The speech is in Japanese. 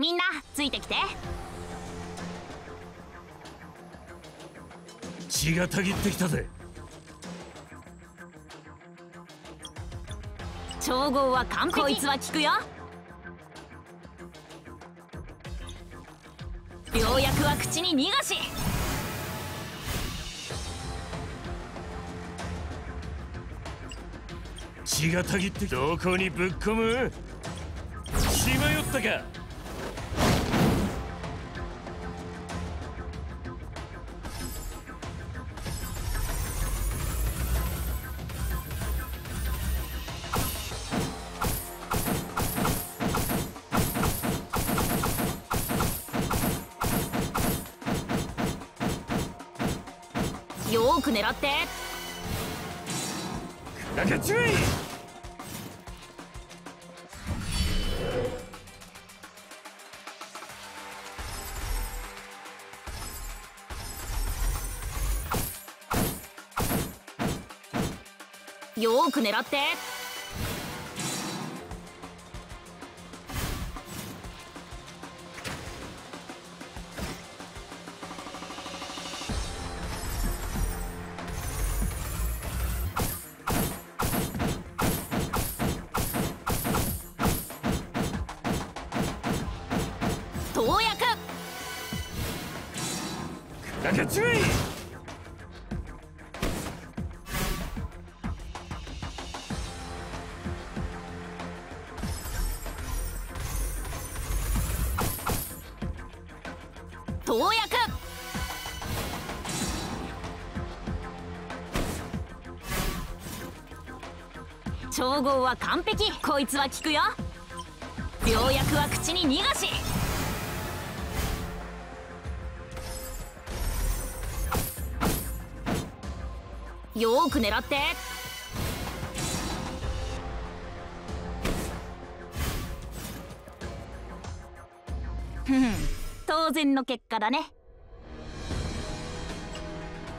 みんなついてきて。 血がたぎってきたぜ。 調合は完璧。こいつは効くよ。病薬は口に逃がし。 血がたぎってどこにぶっ込む。血迷ったか。 よーく狙って。 砕けちまい。 よーく狙って。投薬。 砕けちまい。 投薬。調合は完璧。こいつは効くよ。病薬は口に逃がし。よーく狙って。ふん、当然の結果だね。